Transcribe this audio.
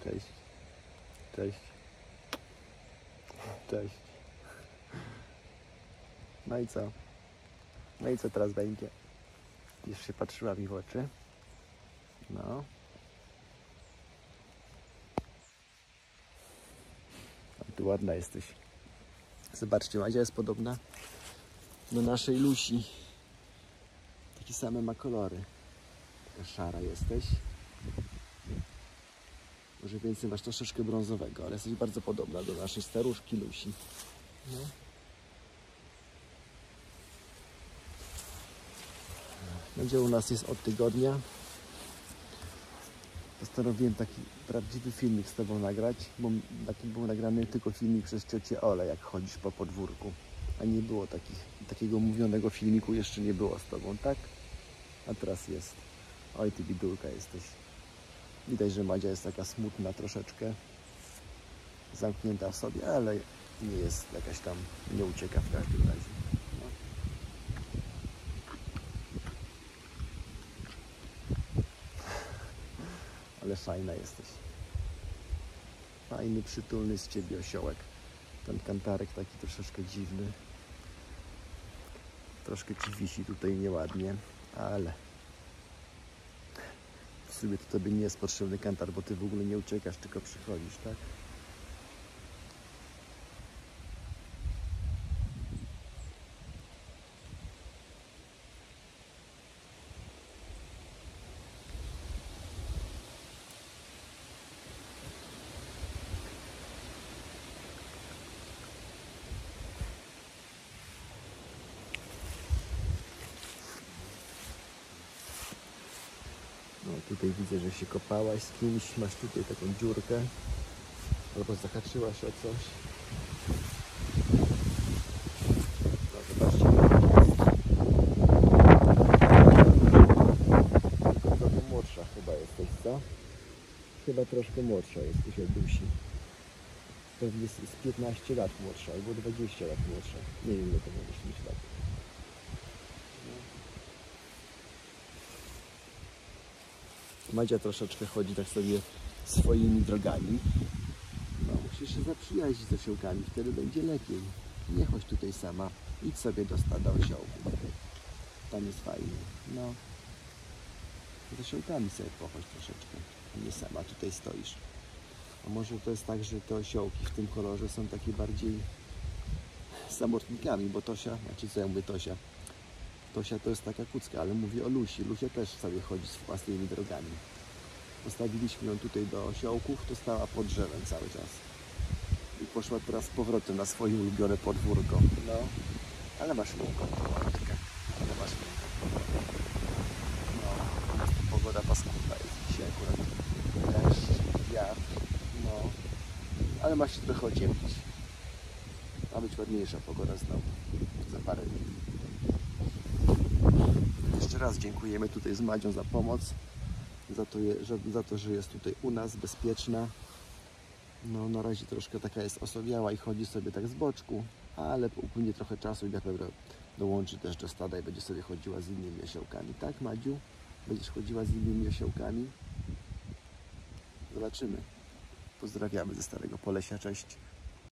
Cześć. Cześć. Cześć. No i co? No i co teraz będzie? Już się patrzyła mi w oczy. No. A ty ładna jesteś. Zobaczcie, Madzia jest podobna do naszej Lusi. Takie same ma kolory. Taka szara jesteś. Może więcej masz troszeczkę brązowego, ale jesteś bardzo podobna do naszej staruszki Lusi. No. Będzie u nas jest od tygodnia. Postanowiłem taki prawdziwy filmik z Tobą nagrać, bo taki był nagrany tylko filmik przez ciocię Olę, jak chodzisz po podwórku. A nie było takiego mówionego filmiku, jeszcze nie było z Tobą, tak? A teraz jest. Oj, Ty bidulka jesteś. Widać, że Madzia jest taka smutna troszeczkę. Zamknięta w sobie, ale nie jest jakaś tam, nie ucieka w każdym razie. No. Ale fajna jesteś. Fajny, przytulny z Ciebie osiołek. Ten kantarek taki troszeczkę dziwny. Troszkę Ci wisi tutaj nieładnie, ale w sumie to Tobie nie jest potrzebny kantar, bo Ty w ogóle nie uciekasz, tylko przychodzisz, tak? No tutaj widzę, że się kopałaś z kimś, masz tutaj taką dziurkę, albo zahaczyłaś o coś. No zobaczcie, tylko trochę młodsza chyba jesteś, co? Chyba troszkę młodsza jesteś od Lusi. Pewnie jest 15 lat młodsza, albo 20 lat młodsza. Nie wiem, ile to możesz mieć lat. Madzia troszeczkę chodzi tak sobie swoimi drogami. No, musisz się zaprzyjaźnić z osiołkami, wtedy będzie lepiej. Nie chodź tutaj sama. Idź sobie do stada osiołków. Tam jest fajnie. No. Z osiołkami sobie pochodź troszeczkę. A nie sama tutaj stoisz. A może to jest tak, że te osiołki w tym kolorze są takie bardziej samotnikami, bo Tosia, znaczy co ja mówię Tosia? Tosia to jest taka kucka, ale mówię o Lusi. Lusia też sobie chodzi z własnymi drogami. Postawiliśmy ją tutaj do osiołków, to stała pod drzewem cały czas. I poszła teraz z powrotem na swoje ulubione podwórko. No, ale masz miękką powolutkę. Ale masz miękką. No, pogoda paskudna jest dzisiaj akurat. Deszcz, wiatr, no. Ale ma się trochę ociemnić. Ma być ładniejsza pogoda znowu. Za parę dni. Jeszcze raz dziękujemy tutaj z Madzią za pomoc. Za to, że jest tutaj u nas bezpieczna. No na razie troszkę taka jest osobiała i chodzi sobie tak z boczku, ale upłynie trochę czasu i na pewno dołączy też do stada i będzie sobie chodziła z innymi osiołkami. Tak, Madziu? Będziesz chodziła z innymi osiołkami? Zobaczymy. Pozdrawiamy ze Starego Polesia. Cześć.